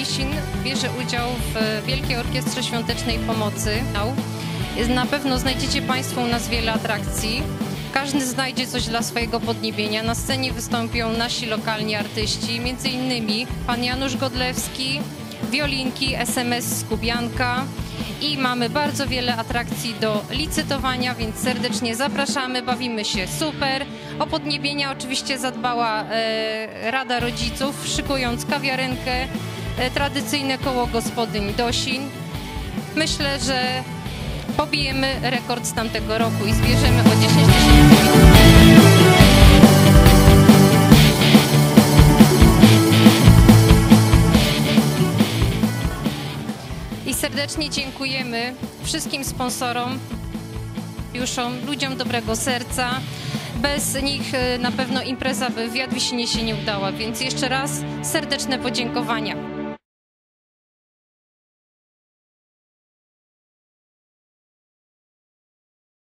Ciesin bierze udział w Wielkiej Orkiestrze Świątecznej Pomocy. Na pewno znajdziecie Państwo u nas wiele atrakcji. Każdy znajdzie coś dla swojego podniebienia. Na scenie wystąpią nasi lokalni artyści, m.in. pan Janusz Godlewski, wiolinki, SMS z Kubianka i mamy bardzo wiele atrakcji do licytowania, więc serdecznie zapraszamy, bawimy się super. O podniebienia oczywiście zadbała Rada Rodziców, szykując kawiarenkę, tradycyjne koło gospodyń Dosin. Myślę, że pobijemy rekord z tamtego roku i zbierzemy o 10 000 I serdecznie dziękujemy wszystkim sponsorom, ludziom dobrego serca. Bez nich na pewno impreza by w Jadwisinie się nie udała, więc jeszcze raz serdeczne podziękowania.